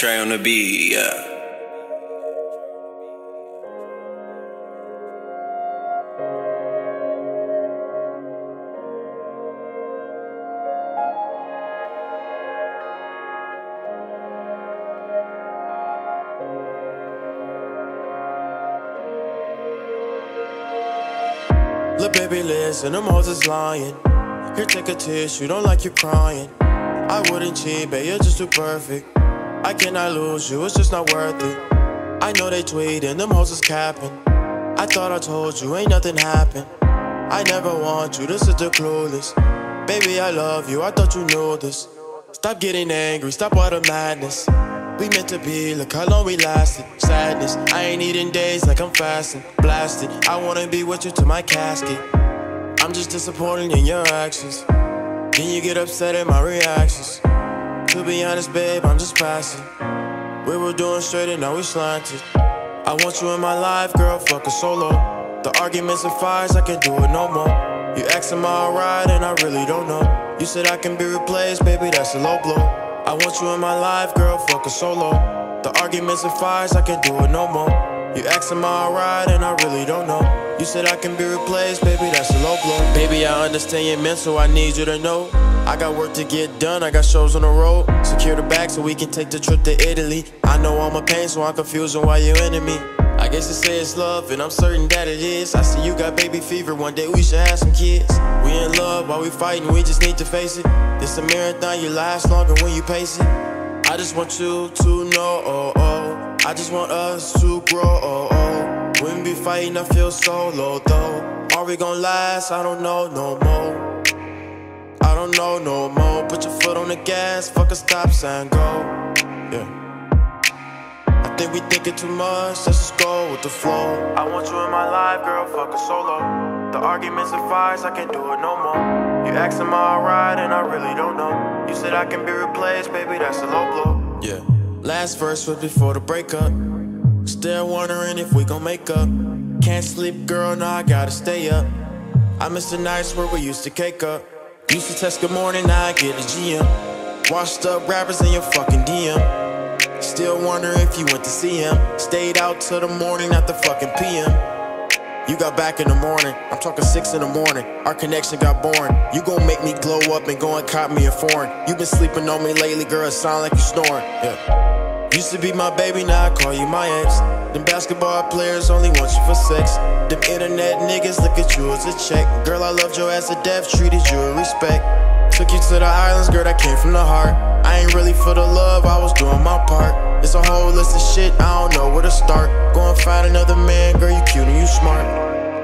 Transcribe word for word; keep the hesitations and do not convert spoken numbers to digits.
Trey on the beat, yeah. Lil' baby, listen, them hoes is lying. Here, take a tissue, don't like you crying. I wouldn't cheat, babe, you're just too perfect. I cannot lose you, it's just not worth it. I know they tweetin', them hoes is capping. I thought I told you, ain't nothing happened. I never want you, this is the clueless. Baby, I love you, I thought you knew this. Stop getting angry, stop all the madness. We meant to be, look how long we lasted. Sadness, I ain't eating days like I'm fasting. Blasted, I wanna be with you to my casket. I'm just disappointed in your actions. Then you get upset at my reactions. To be honest, babe, I'm just passing. We were doing straight and now we slanted. I want you in my life, girl, fuck a solo. The arguments and fights, I can't do it no more. You asking my alright and I really don't know. You said I can be replaced, baby, that's a low blow. I want you in my life, girl, fuck a solo. The arguments and fights, I can't do it no more. You asking my alright and I really don't know. You said I can be replaced, baby, that's a low blow. Baby, I understand your mental, I need you to know. I got work to get done, I got shows on the road. Secure the bag so we can take the trip to Italy. I know I'm a pain, so I'm confused on why you're into me. I guess you say it's love, and I'm certain that it is. I see you got baby fever, one day we should have some kids. We in love while we fighting, we just need to face it. This a marathon, you last longer when you pace it. I just want you to know, oh, oh. I just want us to grow, oh, oh. When we be fighting, I feel so low, though. Are we gon' last? I don't know no more. I don't know no more. Put your foot on the gas, fuck a stop sign, go. Yeah. I think we thinking too much, let's just go with the flow. I want you in my life, girl, fuck a solo. The arguments and fights, I can't do it no more. You asking my alright and I really don't know. You said I can be replaced, baby, that's a low blow. Yeah. Last verse was before the breakup. Still wondering if we gon' make up. Can't sleep, girl, now I gotta stay up. I miss the nights where we used to cake up. Used to text good morning, now I get a G M. Washed up rappers in your fucking D M. Still wondering if you went to see him. Stayed out till the morning, not the fucking P M. You got back in the morning, I'm talking six in the morning. Our connection got boring. You gon' make me glow up and go and cop me a foreign. You been sleeping on me lately, girl, it sound like you snoring. Yeah. Used to be my baby, now I call you my ex. Them basketball players only want you for sex. Them internet niggas look at you as a check. Girl, I loved your ass to death, treated you with respect. Took you to the islands, girl, that came from the heart. I ain't really for the love, I was doing my part. It's a whole list of shit, I don't know where to start. Go and find another man, girl, you cute and you smart.